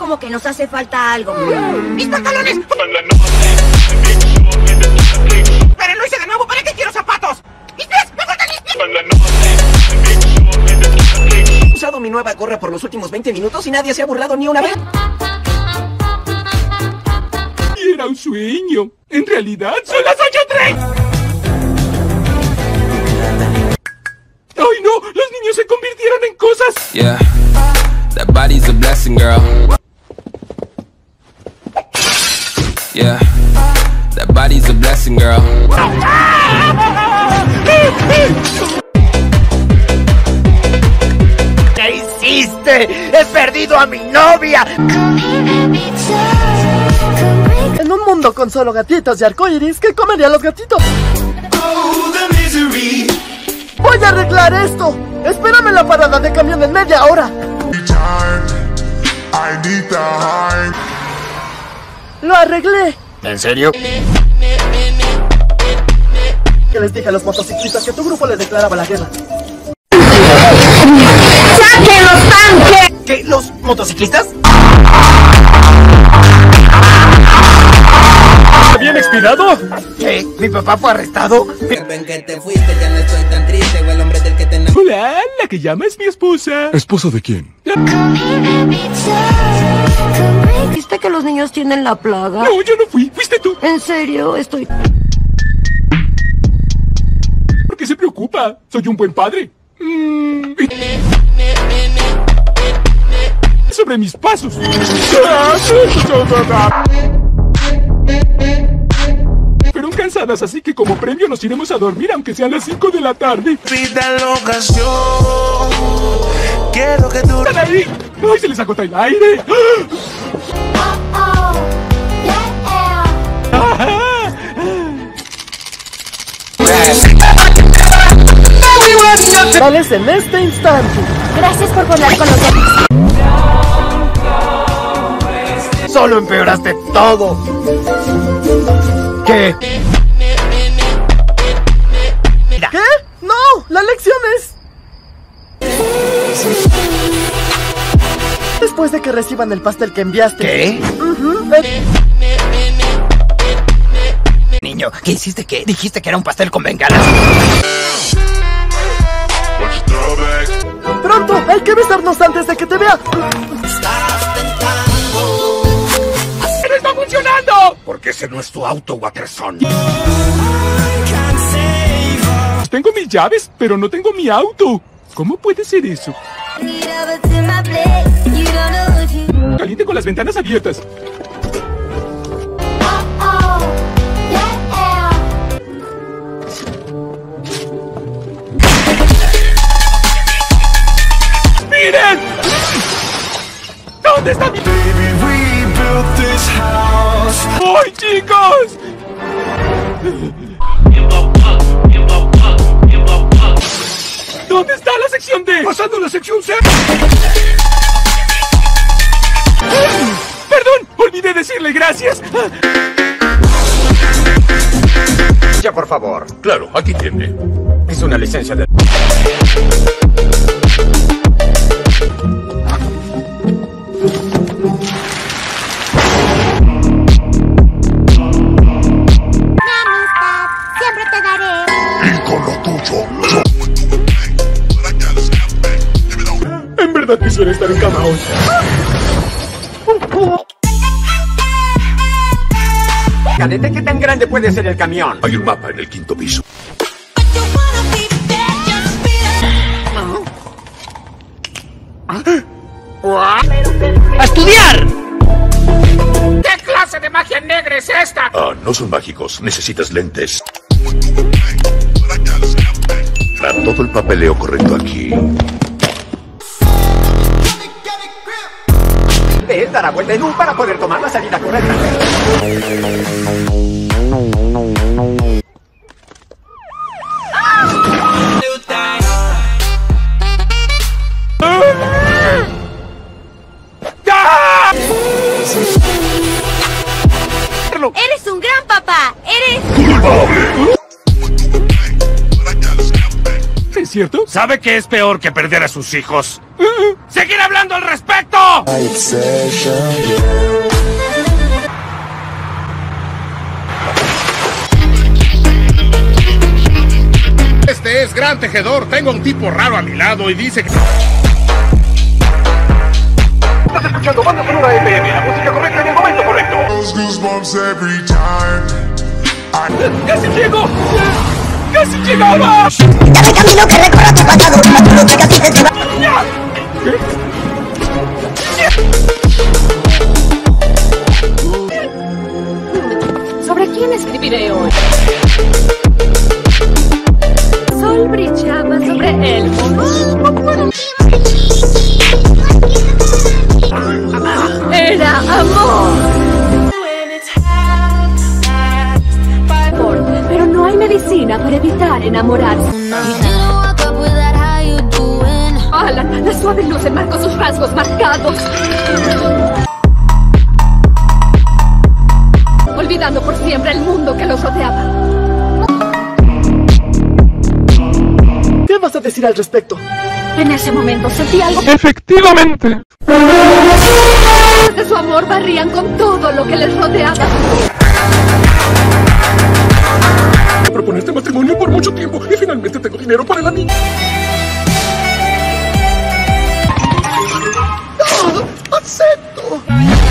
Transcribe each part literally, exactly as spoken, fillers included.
como que nos hace falta algo. ¡Mis pantalones! ¡Pero lo hice de nuevo! ¿Para qué quiero zapatos? ¡Mis pies! ¡Me faltan mis pies! He usado mi nueva gorra por los últimos veinte minutos y nadie se ha burlado ni una vez. Y era un sueño. En realidad son las ocho treinta. ¡Ay no! ¡Los niños se convirtieron en cosas! Yeah, that body's a blessing, girl. Yeah, that body's a blessing, girl. ¿Qué hiciste? ¡He perdido a mi novia! En un mundo con solo gatitos y arcoíris, ¿qué comerían los gatitos? ¡Voy a arreglar esto! ¡Espérame en la parada de camión en media hora! ¡Lo arreglé! ¿En serio? Que les dije a los motociclistas que tu grupo le declaraba la guerra. ¡Saquen los tanques! ¿Qué? ¿Los motociclistas? ¿Bien expirado? ¿Qué? ¿Mi papá fue arrestado? Ven que te fuiste, ya no estoy tan triste, o el hombre del que te enamoré. Hola, la que llama es mi esposa. ¿Esposa de quién? ¿Viste que los niños tienen la plaga? No, yo no fui, fuiste tú. En serio, estoy... ¿Por qué se preocupa? Soy un buen padre. Mm, y... Sobre mis pasos. Fueron cansadas, así que como premio nos iremos a dormir, aunque sean las cinco de la tarde. Pita la ocasión. Quiero que tú... ¡Están ahí! ¡Ay, se les agota el aire! Sales en este instante. Gracias por volar con los gatos. Solo empeoraste todo. ¿Qué? ¿Qué? ¡No! ¡La lección es! Después de que reciban el pastel que enviaste. ¿Qué? Uh-huh. eh. Niño, ¿qué hiciste? ¿Qué? ¿Dijiste que era un pastel con bengalas? ¡Pronto! ¡Hay que besarnos antes de que te vea! ¡No está funcionando! Porque ese no es tu auto, Watterson. Tengo mis llaves, pero no tengo mi auto. ¿Cómo puede ser eso? Caliente con las ventanas abiertas. ¡Miren! ¿Dónde está mi... ¡Ay, chicos! ¿Dónde está la sección D? ¡Pasando la sección C! Perdón, olvidé decirle gracias. Ya, por favor. Claro, aquí tiene. Es una licencia de... Siempre te daré. Y con lo tuyo, En verdad quisiera estar en cama hoy. Cadete, ¿qué tan grande puede ser el camión? hay un mapa en el quinto piso. ¡A estudiar! ¿Qué clase de magia negra es esta? Ah, no son mágicos, necesitas lentes. Ah, todo el papeleo correcto aquí. De él dará vuelta en U para poder tomar la salida correcta. Eres un gran papá. Eres... Se ¿es cierto? ¿Sabe que es peor que perder a sus hijos? ¡Seguir hablando al respecto! Este es Gran Tejedor. Tengo un tipo raro a mi lado y dice que... Estás escuchando Banda Sonora F M, la música correcta en el momento correcto. Goosebumps every time. ¡Casi llego! ¡Casi llegaba! Dame camino que recorra tu pasado. Tú que casi te va. ¿Sobre quién escribiré hoy? Sol brillaba sobre él. Era amor. Pero no hay medicina para evitar enamorarse. Alan, la suave luz enmarcó sus rasgos marcados. Olvidando por siempre el mundo que los rodeaba. ¿Qué vas a decir al respecto? En ese momento sentí algo. ¡Efectivamente! De su amor barrían con todo lo que les rodeaba. Proponerte matrimonio por mucho tiempo y finalmente tengo dinero para el anillo. ¡Oh! ¡Acepto!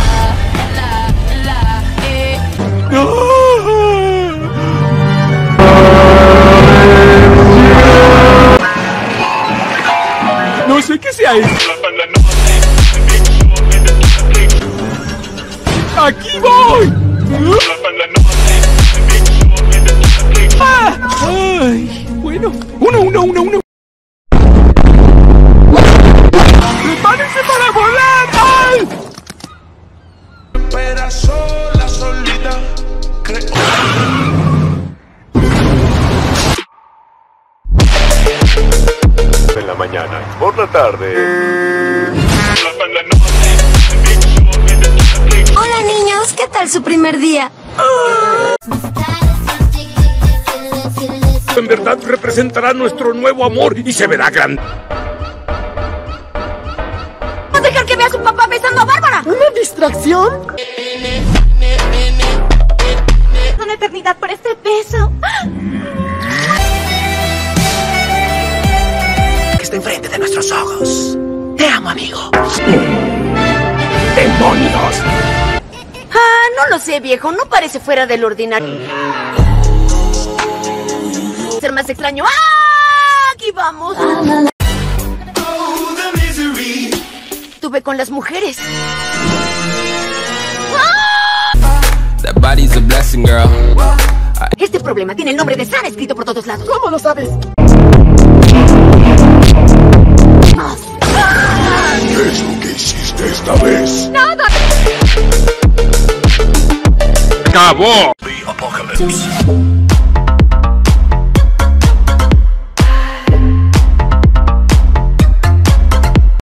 No sé qué sea eso. ¡Aquí voy! ¡Ah! ¡Ay! Bueno, uno, uno, uno, uno. ¡Prepárense para volar! ¡Ay! Espera sola, solita. Creo. En la mañana, por la tarde. Hola niños, ¿qué tal su primer día? En verdad representará nuestro nuevo amor y se verá grande. ¿No dejar que vea a su papá besando a Bárbara? ¿Una distracción? Una eternidad por este beso. Que está enfrente de nuestros ojos. Te amo, amigo. ¡Demonios! Ah, no lo sé, viejo. No parece fuera del ordinario. Ser más extraño. ¡Ah! Aquí vamos. Estuve con las mujeres. That body's a blessing, girl. Este problema tiene el nombre de Sara escrito por todos lados. ¿Cómo lo sabes? ¿Qué es lo que hiciste esta vez? ¡Nada! ¡Acabó! The Apocalypse.